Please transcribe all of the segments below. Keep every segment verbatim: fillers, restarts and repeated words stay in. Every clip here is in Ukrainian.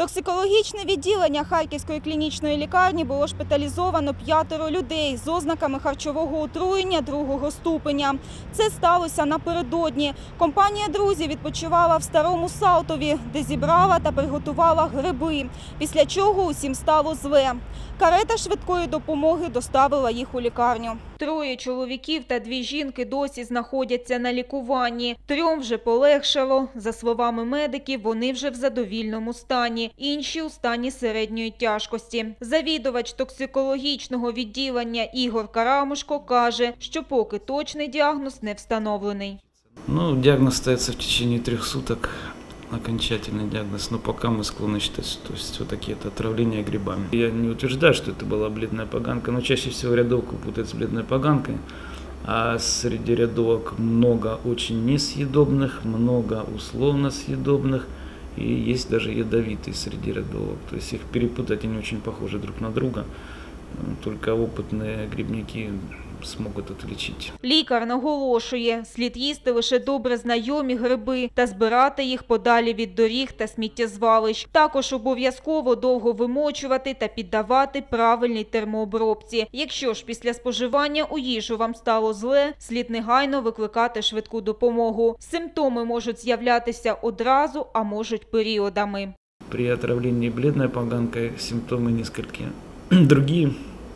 Токсикологічне відділення Харківської клінічної лікарні було шпиталізовано п'ятеро людей з ознаками харчового отруєння другого ступеня. Це сталося напередодні. Компанія друзів відпочивала в Старому Салтові, де зібрала та приготувала гриби, після чого усім стало зле. Карета швидкої допомоги доставила їх у лікарню. Троє чоловіків та дві жінки досі знаходяться на лікуванні. Трьом вже полегшало. За словами медиків, вони вже в задовільному стані. Інші у стані середньої тяжкості. Завідувач токсикологічного відділення Ігор Карамушко каже, що поки точний діагноз не встановлений. Ну, диагноз ставится в течение трех суток, окончательный диагноз, но пока мы склонны считать, то есть все-таки это отравление грибами. Я не утверждаю, что это была бледная поганка, но чаще всего рядовку путают с бледной поганкой, а среди рядовок много очень несъедобных, много условно съедобных, и есть даже ядовитые среди рядовок. То есть их перепутать, они очень похожи друг на друга, только опытные грибники зможуть отличити. Лікар наголошує, слід їсти лише добре знайомі гриби та збирати їх подалі від доріг та сміттєзвалищ. Також обов'язково довго вимочувати та піддавати правильній термообробці. Якщо ж після споживання у їжу вам стало зле, слід негайно викликати швидку допомогу. Симптоми можуть з'являтися одразу, а можуть періодами. При отравлении бледной поганкой симптомы несколько другие.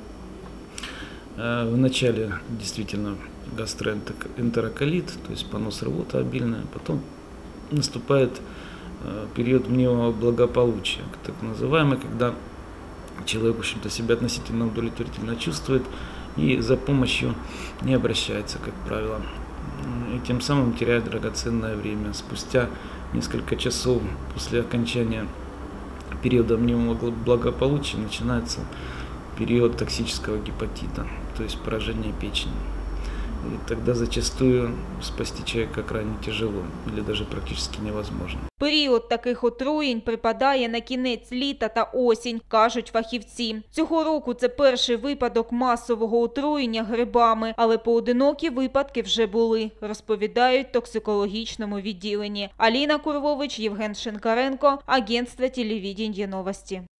Вначале действительно гастроэнтероколит, то есть понос, рвота обильная, потом наступает период мнимого благополучия, так называемый, когда человек, в общем-то, себя относительно удовлетворительно чувствует и за помощью не обращается, как правило, и тем самым теряет драгоценное время. Спустя несколько часов после окончания периода мнимого благополучия начинается период токсического гепатита, то есть поражение печени. И тогда зачастую спасти человека крайне тяжело или даже практически невозможно. Період таких отруєнь припадає на кінець літа та осінь, кажуть фахівці. Цього року це перший випадок масового отруєння грибами, але поодинокі випадки вже були, розповідають в токсикологічному відділенні. Аліна Курлович, Євген Шинкаренко, агентство телевидения новости.